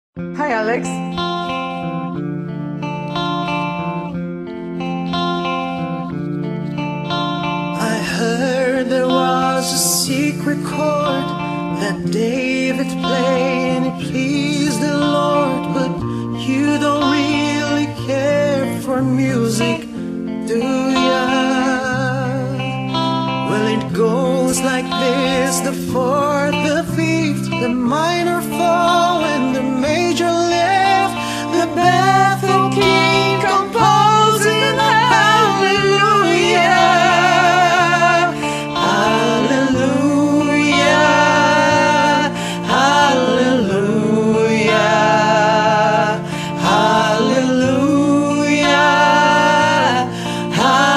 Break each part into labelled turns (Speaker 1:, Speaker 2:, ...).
Speaker 1: Hi, Alex.
Speaker 2: I heard there was a secret chord that David played and it pleased the Lord. But you don't really care for music, do ya? Well, it goes like this: the fourth, the fifth, the minor fall, and the major lift, the baffled king composing hallelujah, hallelujah, hallelujah, hallelujah,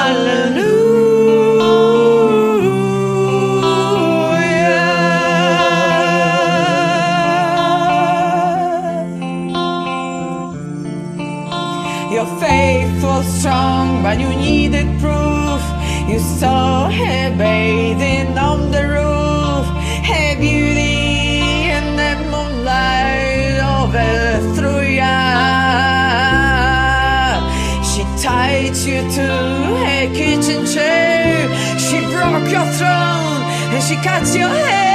Speaker 2: hallelujah.
Speaker 3: Your faith was strong, but you needed proof. You saw her bathing on the roof, her beauty and the moonlight overthrew ya. She tied you to her kitchen chair, she broke your throne and she cut your hair.